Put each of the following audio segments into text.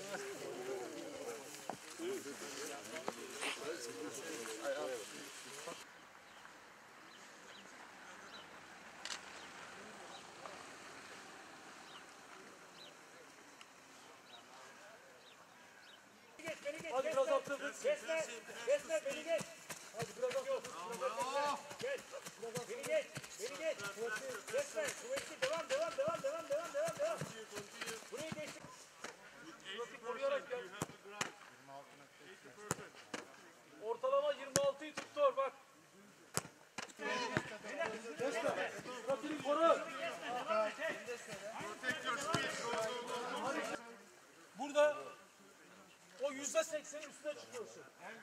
Hadi biraz attırdın. Kesme, kesme, beni geç. Hadi biraz attırdın. Geç, beni geç, beni geç. Kesme, kuvvetli, devam. Burayı geçtik. Kuvvetli koruyarak gel. Ortalama 26'yı tuttur bak. Kesme, kuvvetini koru. Burada o %80'in üstüne çıkıyorsun.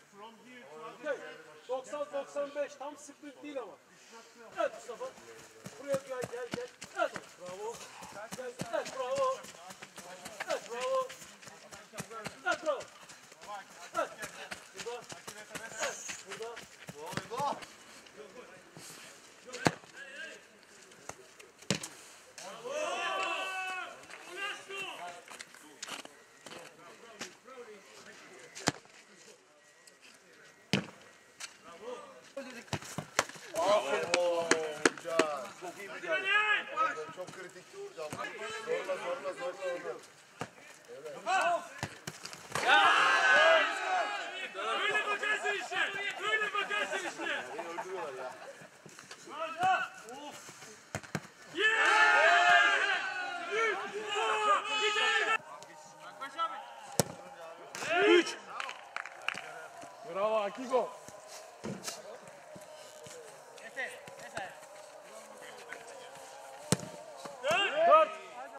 90-95 tam sprint değil ama. Evet Mustafa. Buraya gel. Evet bravo. Evet bravo. Evet bravo. Evet bravo. Evet. Burada. Evet. Burada. Aferin oğlum Can. Çok iyi bir can. Çok kritik can. Zorla. Evet. Böyle bakarsın işte. Beni öldürüyorlar ya. Bravo Akiko.